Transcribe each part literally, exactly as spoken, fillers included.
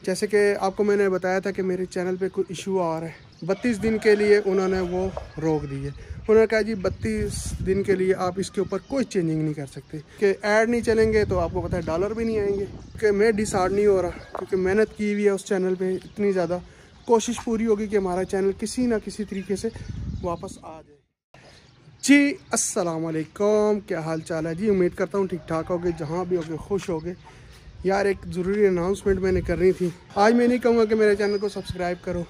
जैसे कि आपको मैंने बताया था कि मेरे चैनल पे कोई इशू आ रहा है। बत्तीस दिन के लिए उन्होंने वो रोक दी है। उन्होंने कहा जी बत्तीस दिन के लिए आप इसके ऊपर कोई चेंजिंग नहीं कर सकते कि ऐड नहीं चलेंगे तो आपको पता है डॉलर भी नहीं आएंगे। क्योंकि मैं डिसाइड नहीं हो रहा, क्योंकि मेहनत की हुई है उस चैनल पे इतनी ज़्यादा। कोशिश पूरी होगी कि हमारा चैनल किसी ना किसी तरीके से वापस आ जाए। जी अस्सलाम वालेकुम, क्या हाल चाल है जी। उम्मीद करता हूँ ठीक ठाक होगे, जहाँ भी होगे खुश होगे। यार एक ज़रूरी अनाउंसमेंट मैंने करनी थी। आज मैं नहीं कहूँगा कि मेरे चैनल को सब्सक्राइब करो,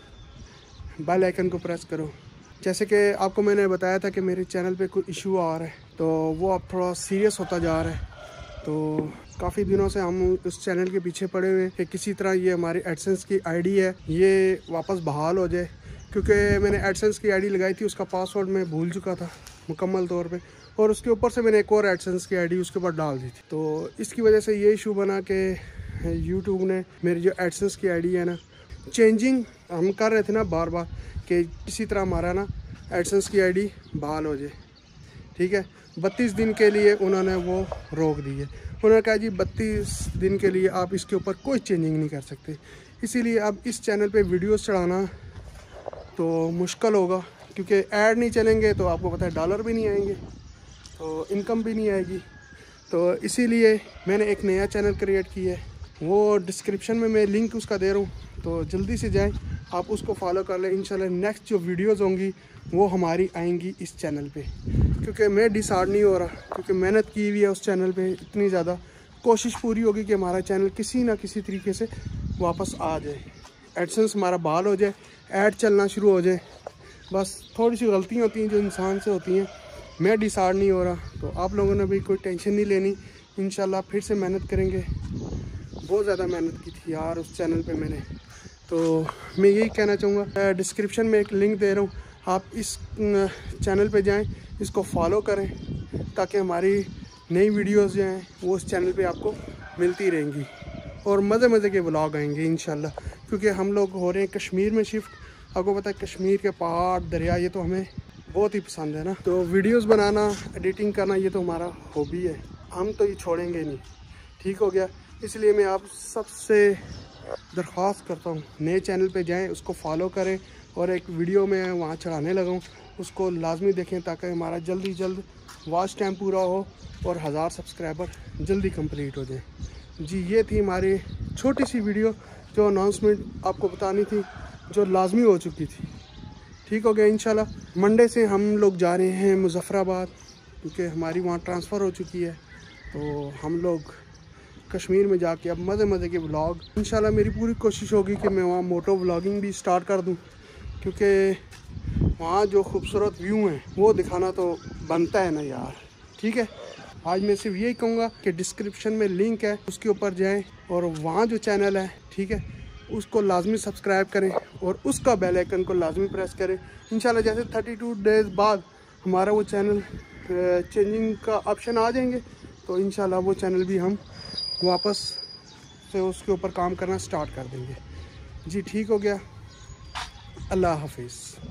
बेल आइकन को प्रेस करो। जैसे कि आपको मैंने बताया था कि मेरे चैनल पे कोई इशू आ रहा है, तो वो अब थोड़ा सीरियस होता जा रहा है। तो काफ़ी दिनों से हम उस चैनल के पीछे पड़े हुए कि किसी तरह ये हमारी एडसेंस की आईडी है ये वापस बहाल हो जाए। क्योंकि मैंने एडसेंस की आईडी लगाई थी, उसका पासवर्ड मैं भूल चुका था मुकम्मल तौर पे, और उसके ऊपर से मैंने एक और एडसेंस की आईडी उसके ऊपर डाल दी थी। तो इसकी वजह से ये इशू बना कि यूट्यूब ने मेरी जो एडसेंस की आईडी है ना, चेंजिंग हम कर रहे थे ना बार बार कि किसी तरह हमारा ना एडसेंस की आईडी बहाल हो जाए। ठीक है, बत्तीस दिन के लिए उन्होंने वो रोक दी है। उन्होंने कहा जी बत्तीस दिन के लिए आप इसके ऊपर कोई चेंजिंग नहीं कर सकते। इसीलिए अब इस चैनल पे वीडियोस चढ़ाना तो मुश्किल होगा, क्योंकि ऐड नहीं चलेंगे तो आपको पता है डॉलर भी नहीं आएंगे, तो इनकम भी नहीं आएगी। तो इसीलिए मैंने एक नया चैनल क्रिएट किया है, वो डिस्क्रिप्शन में मैं लिंक उसका दे रहा हूँ, तो जल्दी से जाएं आप उसको फॉलो कर लें। इंशाल्लाह नेक्स्ट जो वीडियोज़ होंगी वो हमारी आएंगी इस चैनल पे। क्योंकि मैं डिसाइड नहीं हो रहा, क्योंकि मेहनत की हुई है उस चैनल पे इतनी ज़्यादा। कोशिश पूरी होगी कि हमारा चैनल किसी ना किसी तरीके से वापस आ जाए, एडसेंस हमारा बहाल हो जाए, ऐड चलना शुरू हो जाए। बस थोड़ी सी गलतियाँ होती हैं जो इंसान से होती हैं। मैं डिसाइड नहीं हो रहा, तो आप लोगों ने भी कोई टेंशन नहीं लेनी। इंशाल्लाह फिर से मेहनत करेंगे। बहुत ज़्यादा मेहनत की थी यार उस चैनल पे मैंने। तो मैं यही कहना चाहूँगा, डिस्क्रिप्शन में एक लिंक दे रहा हूँ, आप इस चैनल पे जाएं, इसको फॉलो करें, ताकि हमारी नई वीडियोस जो हैं वो उस चैनल पे आपको मिलती रहेंगी और मज़े मज़े के व्लॉग आएंगे इंशाल्लाह। क्योंकि हम लोग हो रहे हैं कश्मीर में शिफ्ट। आपको पता है कश्मीर के पहाड़ दरिया ये तो हमें बहुत ही पसंद है ना। तो वीडियोस बनाना, एडिटिंग करना ये तो हमारा हॉबी है, हम तो ये छोड़ेंगे नहीं। ठीक हो गया। इसलिए मैं आप सबसे दरख्वास्त करता हूँ, नए चैनल पे जाएं, उसको फॉलो करें, और एक वीडियो में वहाँ चढ़ाने लगा हूँ, उसको लाजमी देखें ताकि हमारा जल्दी जल्द वॉच टाइम पूरा हो और हज़ार सब्सक्राइबर जल्दी कंप्लीट हो जाए। जी ये थी हमारी छोटी सी वीडियो जो अनाउंसमेंट आपको बतानी थी, जो लाजमी हो चुकी थी। ठीक हो गया। इंशाल्लाह मंडे से हम लोग जा रहे हैं मुजफ्फराबाद, क्योंकि हमारी वहाँ ट्रांसफ़र हो चुकी है। तो हम लोग कश्मीर में जाके अब मज़े मज़े के व्लॉग, इंशाल्लाह मेरी पूरी कोशिश होगी कि मैं वहाँ मोटो व्लॉगिंग भी स्टार्ट कर दूँ, क्योंकि वहाँ जो खूबसूरत व्यू हैं वो दिखाना तो बनता है ना यार। ठीक है, आज मैं सिर्फ यही कहूँगा कि डिस्क्रिप्शन में लिंक है, उसके ऊपर जाएं और वहाँ जो चैनल है, ठीक है, उसको लाजमी सब्सक्राइब करें और उसका बेल आइकन को लाजमी प्रेस करें। इंशाल्लाह जैसे थर्टी टू डेज़ बाद हमारा वो चैनल चेंजिंग का ऑप्शन आ जाएंगे, तो इंशाल्लाह वो चैनल भी हम वापस से उसके ऊपर काम करना स्टार्ट कर देंगे। जी ठीक हो गया। अल्लाह हाफिज़।